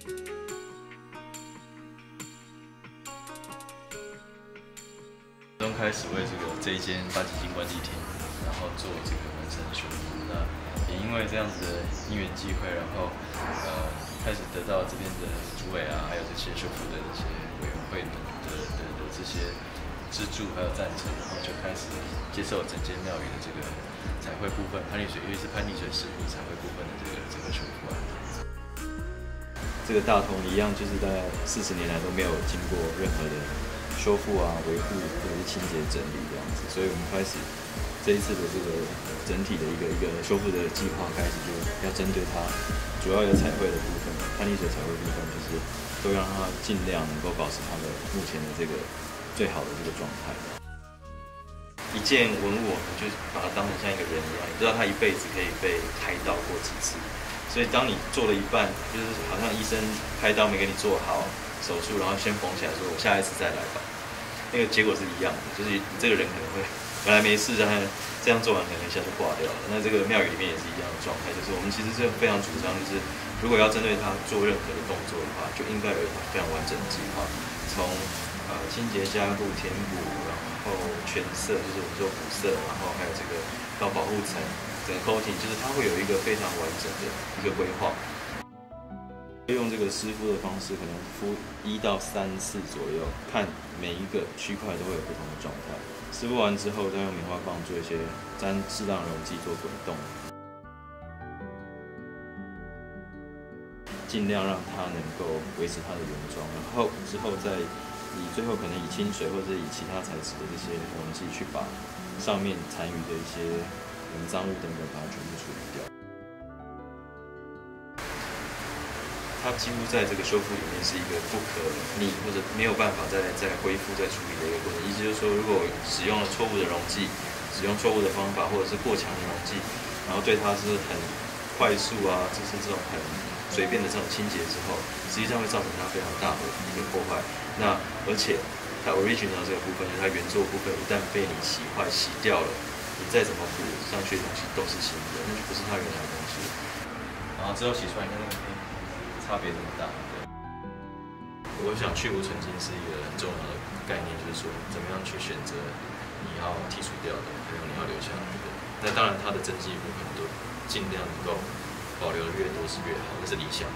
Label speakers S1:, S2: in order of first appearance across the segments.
S1: 刚开始为这一间八旗金冠帝厅，然后做这个门神的修复。那也因为这样子的因缘际会，然后开始得到这边的主委啊，还有这些修复的这些委员会的这些资助还有赞成，然后就开始接受整间庙宇的这个彩绘部分，潘丽水，尤其是潘丽水师傅彩绘部分的这个修复案。这个大同一样，就是大概40年来都没有经过任何的修复啊、维护或者是清洁整理这样子，所以我们开始这一次的这个整体的一个修复的计划，开始就要针对它主要有彩绘的部分，潘丽水彩绘部分，就是都让它尽量能够保持它的目前的这个最好的这个状态。一件文物，我们就把它当成像一个人一样，你知道他一辈子可以被开刀过几次，所以当你做了一半，就是好像医生开刀没给你做好手术，然后先缝起来说我下一次再来吧，那个结果是一样的，就是你这个人可能会本来没事，但这样做完可能一下就挂掉了。那这个庙宇里面也是一样的状态，就是我们其实是非常主张，就是如果要针对他做任何的动作的话，就应该有一个非常完整的计划，从清洁加固、填补，然后全色，就是我们说补色，然后还有这个到保护层，整个 coating， 就是它会有一个非常完整的一个规划。用这个湿敷的方式，可能敷1到3次左右，看每一个区块都会有不同的状态。湿敷完之后，再用棉花棒做一些沾适当的溶剂做滚动，尽量让它能够维持它的原状。然后之后再最后可能以清水或者以其他材质的这些溶剂去把上面残余的一些脏物等等把它全部处理掉。它几乎在这个修复里面是一个不可逆或者没有办法再恢复、再处理的一个过程。意思就是说，如果使用了错误的溶剂、使用错误的方法，或者是过强的溶剂，然后对它是很快速啊，就是这种很随便的这种清洁之后，实际上会造成它非常大的一个破坏。那而且它 original 这个部分，就是它原作部分，一旦被你洗坏、洗掉了，你再怎么补上去的东西都是新的，那就不是它原来的东西。然后之后洗出来，你看那个差别这么大。我想去无存菁是一个很重要的概念，就是说怎么样去选择你要剔除掉的，还有你要留下来的。那当然，它的真迹部分都尽量能够保留的越多是越好，这是理想。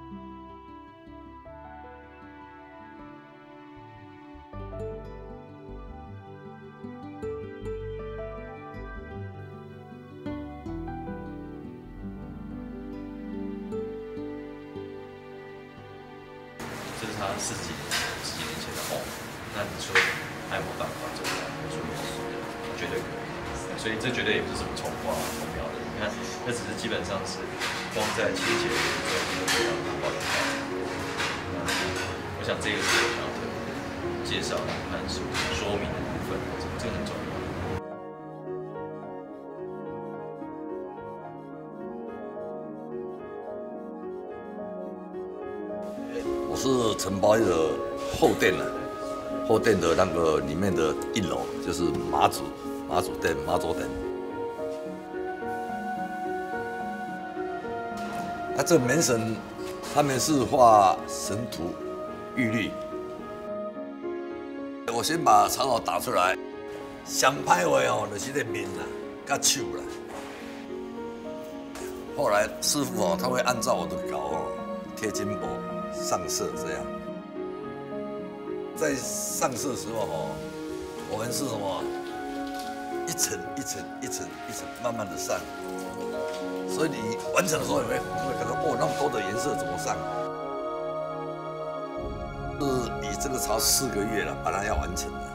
S1: 这是他十几年前的梦，那你说还有没有办法做到？我说也是的，绝对可以。所以这绝对也不是什么重画重描的，你看，那只是基本上是光在清洁的部分就可以让它保留下来。我想这个是我想要特别介绍的和说明的部分，这个很重要。
S2: 我是承包的后殿的，后殿的那个里面的1楼就是妈祖殿、妈祖殿。那这门神他们是画神图、玉律。我先把草稿打出来，上歹话哦，就是这面啦，甲手啦。后来师傅哦，他会按照我的稿哦贴金箔。上色这样，在上色的时候哦，我们是什么？一层一层一层一层慢慢的上，所以你完成的时候，你会感到哦，那么多的颜色怎么上？是以这个朝4个月了，把它要完成的。